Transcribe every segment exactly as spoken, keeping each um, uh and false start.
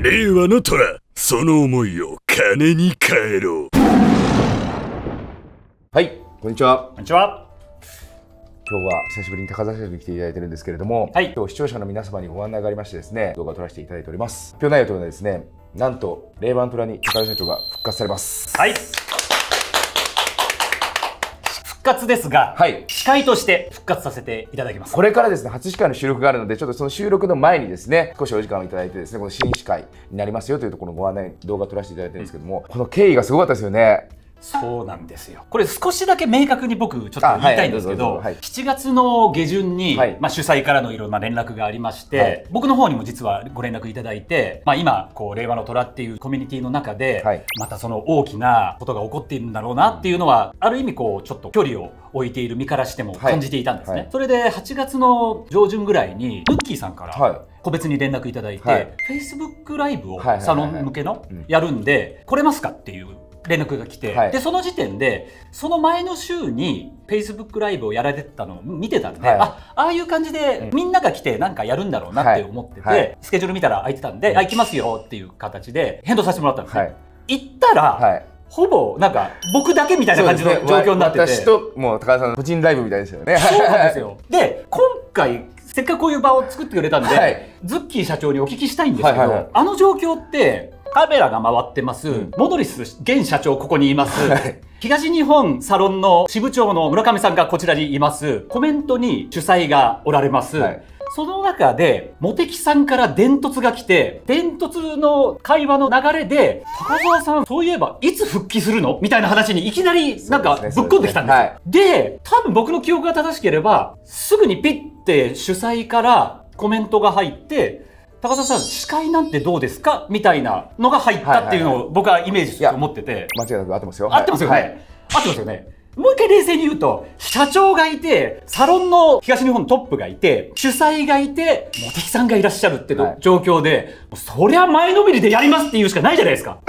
令和の虎、その思いを金に変えろ。 はい、こんにちは。 こんにちは。 今日は久しぶりに高田社長に来ていただいてるんですけれども、 はい、 今日視聴者の皆様にご案内がありましてですね、動画を撮らせていただいております。今日内容というのはですね、なんと令和の虎に高田社長が復活されます。 はい。復活ですが、はい、司会として復活させていただきます。 これからですね、初司会の収録があるので、ちょっとその収録の前にですね、少しお時間をいただいてですね、この新司会になりますよというところのご案内、動画を撮らせていただいてるんですけども、うん、この経緯がすごかったですよね。 そうなんですよ。これ少しだけ明確に僕ちょっと言いたいんですけど、しちがつの下旬に、はい、まあ主催からのいろんな連絡がありまして、はい、僕の方にも実はご連絡いただいて、まあ今こう令和の虎っていうコミュニティの中で、はい、またその大きなことが起こっているんだろうなっていうのは、ある意味こうちょっと距離を置いている身からしても感じていたんですね。はいはい、それではちがつの上旬ぐらいにヌッキーさんから、はい、個別に連絡いただいて、はい、Facebook ライブをサロン向けのやるんで来れますかっていう連絡が来て、はい、でその時点でその前の週に Facebook ライブをやられてたのを見てたんで、はい、あああいう感じでみんなが来てなんかやるんだろうなって思ってて、はいはい、スケジュール見たら空いてたんで、うん、あ行きますよっていう形で返答させてもらったんですね。はい、行ったら、はい、ほぼなんか僕だけみたいな感じの状況になってて、 私ともう高田さんの個人ライブみたいですよね。 そうなんですよ。で今回せっかくこういう場を作ってくれたんで、はい、ズッキー社長にお聞きしたいんですけど、あの状況ってカメラが回ってます、うん、モドリス現社長ここにいます、はい、東日本サロンの支部長の村上さんがこちらにいます、コメントに主催がおられます、はい、その中で茂木さんから伝突が来て、伝突の会話の流れで高澤さんそういえばいつ復帰するのみたいな話にいきなりなんかぶっ込んできたんですよ。で、ねで、多分僕の記憶が正しければすぐにピッて主催からコメントが入って、高田さん司会なんてどうですかみたいなのが入ったっていうのを僕はイメージして思ってて、 間違いなく合ってますよ。 合ってますよね、はい、合ってますよね。もう一回冷静に言うと、社長がいてサロンの東日本トップがいて主催がいて茂木さんがいらっしゃるっていう状況で、はい、そりゃ前のめりでやりますっていうしかないじゃないですか。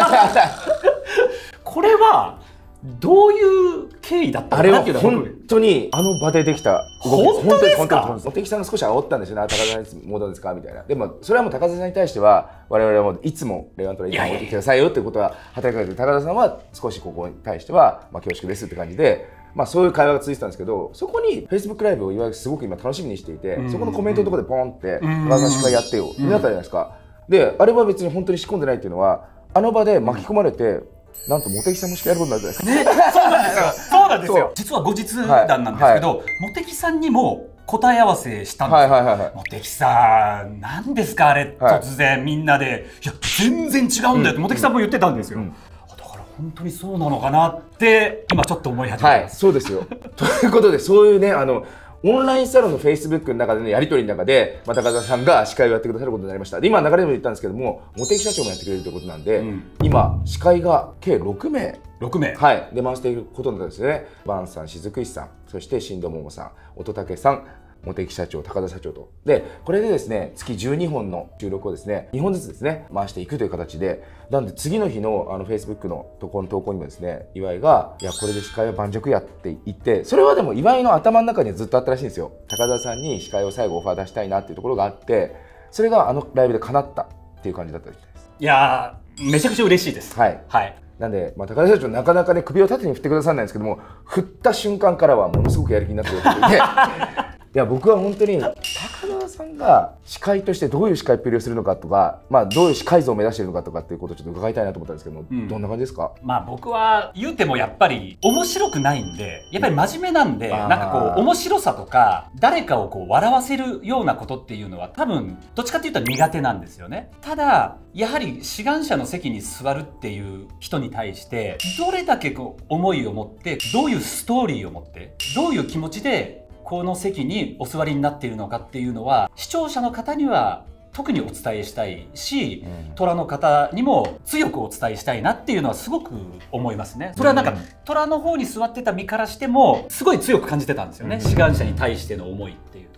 これはどういう経緯だったのかなっていうのは、 本当にあの場でできた動き。本当ですか？ 茂木さんが少し煽ったんですよね。高田さんいつもどうですかみたいな。でもそれはもう高田さんに対しては我々はもういつも令和の虎いつも持ってきてくださいよっていうことは働きかけて、高田さんは少しここに対してはまあ恐縮ですって感じで、まあそういう会話が続いてたんですけど、そこに Facebook ライブをいわゆるすごく今楽しみにしていて、そこのコメントのところでポンって高田さん司会やってよってなったじゃないですか。であれは別に本当に仕込んでないっていうのは、あの場で巻き込まれて、なんと茂木さんもしかやることになるじゃないですか。 ね、そうなんですよ。そうなんですよ。実は後日談なんですけど、茂木さんにも答え合わせしたんですよ。茂木さん、何ですかあれ、突然みんなで、いや全然違うんだよって茂木さんも言ってたんですよ。だから本当にそうなのかなって今ちょっと思い始めてます。 そうですよ。ということで、そういうね、あのオンラインサロンの Facebook の中でのやり取りの中で、まあ、高田さんが司会をやってくださることになりました。で、今流れでも言ったんですけども、茂木社長もやってくれるということなんで、うん、今司会が計ろくめい、 ろくめい、 はい、出回していることになるんですね。バンさん、雫石さん、そして新藤桃さん、乙武さん、茂木社長、高田社長と。で、これでですね、月じゅうにほんの収録をですね、にほんずつですね、回していくという形で、なんで次の日のあの Facebook の投稿の投稿にもですね、岩井が、いや、これで司会は盤石やって言って、それはでも岩井の頭の中にはずっとあったらしいんですよ。高田さんに司会を最後オファー出したいなっていうところがあって、それがあのライブで叶ったっていう感じだったみたいです。 いやー、めちゃくちゃ嬉しいです。はい。はい。 なんで、まあ、高田社長なかなかね、首を縦に振ってくださらないんですけども、振った瞬間からはものすごくやる気になってくれていて、いや僕は本当に高田さんが司会としてどういう司会っぷりをするのかとか、まあ、どういう司会像を目指しているのかとかっていうことをちょっと伺いたいなと思ったんですけども、うん、どんな感じですか？ まあ僕は言うてもやっぱり面白くないんで、やっぱり真面目なんで、なんかこう面白さとか誰かをこう笑わせるようなことっていうのは多分どっちかっていうと苦手なんですよね。ただやはり志願者の席に座るっていう人に対してどれだけこう思いを持って、どういうストーリーを持って、どういう気持ちでこの席にお座りになっているのかっていうのは視聴者の方には特にお伝えしたいし、うん、虎の方にも強くお伝えしたいなっていうのはすごく思いますね。それはなんか、うん、虎の方に座ってた身からしてもすごい強く感じてたんですよね、うん、志願者に対しての思いっていうところ。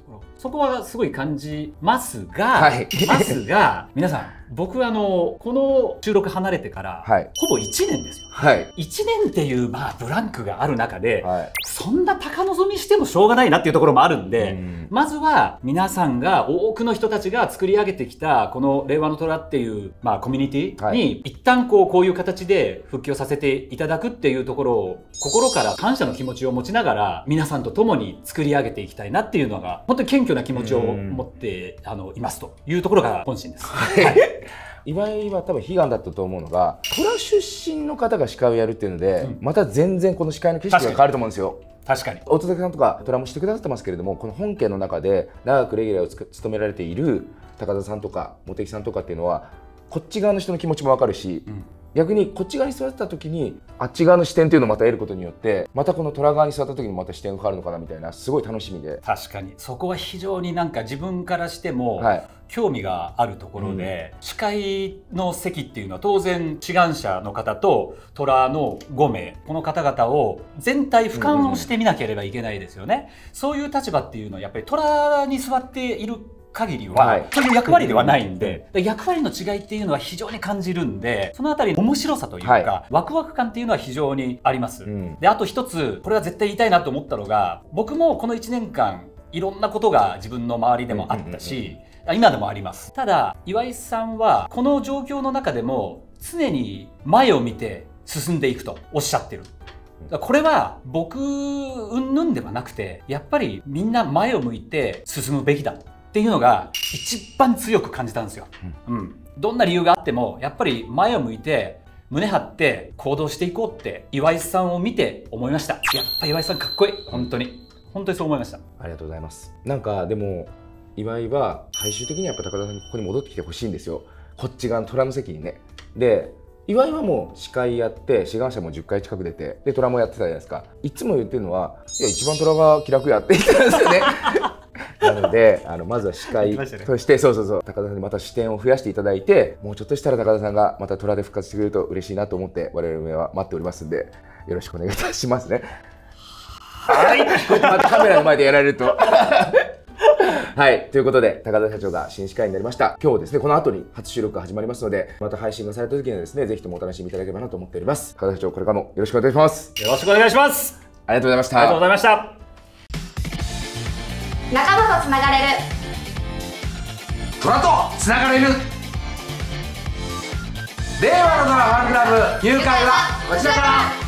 そこはすごい感じますが、 はい、 ますが皆さん、僕あのこの収録離れてから、はい、ほぼいちねんですよ。はい、いちねんっていうまあブランクがある中で、はい、そんな高望みしてもしょうがないなっていうところもあるんで、うん、まずは皆さんが多くの人たちが作り上げてきたこの令和の虎っていうまあコミュニティに一旦こうこういう形で復帰をさせていただくっていうところを心から感謝の気持ちを持ちながら皆さんと共に作り上げていきたいなっていうのが本当に謙虚な気持ちを持ってあのいますというところが本心です。はい、 岩井は多分悲願だったと思うのが、虎出身の方が司会をやるっていうので、うん、また全然この司会の景色が変わると思うんですよ。 確かに乙武さんとか虎もしてくださってますけれども、この本家の中で長くレギュラーを務められている高田さんとか茂木さんとかっていうのはこっち側の人の気持ちも分かるし、うん、逆にこっち側に座った時にあっち側の視点っていうのをまた得ることによってまたこの虎側に座った時にまた視点が変わるのかなみたいな、すごい楽しみで。 確かにそこは非常になんか自分からしても、はい、興味があるところで、うん、司会の席っていうのは当然志願者の方と虎のごめい、この方々を全体俯瞰をしてみなければいけないですよね。そういう立場っていうのはやっぱり虎に座っている限りは、はい、そういう役割ではないんで、役割の違いっていうのは非常に感じるんで、そのあたり面白さというか、はい、ワクワク感っていうのは非常にあります。うん、であと一つこれは絶対言いたいなと思ったのが、僕もこのいちねんかんいろんなことが自分の周りでもあったし、今でもあります。ただ岩井さんはこの状況の中でも常に前を見て進んでいくとおっしゃってる。これは僕云々ではなくて、やっぱりみんな前を向いて進むべきだっていうのが一番強く感じたんですよ。うんうん、どんな理由があってもやっぱり前を向いて胸張って行動していこうって岩井さんを見て思いました。やっぱ岩井さんかっこいい。本当に本当にそう思いました。 ありがとうございます。なんかでも岩井は最終的にやっぱ高田さんにここに戻ってきてほしいんですよ。こっち側の虎の席にね。で岩井はもう司会やって志願者もじゅっかい近く出て、で虎もやってたじゃないですか。いつも言ってるのは、いや一番虎が気楽やって言ってたんですよね。なのであのまずは司会として、そうそうそう、高田さんにまた視点を増やしていただいて、もうちょっとしたら高田さんがまた虎で復活してくれると嬉しいなと思って我々は待っておりますんで、よろしくお願いいたしますね。はい、こうやってまたカメラの前でやられるとはい、ということで高田社長が新司会になりました。今日ですね、この後に初収録が始まりますので、また配信がされた時にはですね、ぜひともお楽しみいただければなと思っております。高田社長、これからもよろしくお願いします。 よろしくお願いします。 ありがとうございました。 ありがとうございました。 仲間とつながれる、 虎とつながれる、令和の虎ファンクラブ入会はこちらから。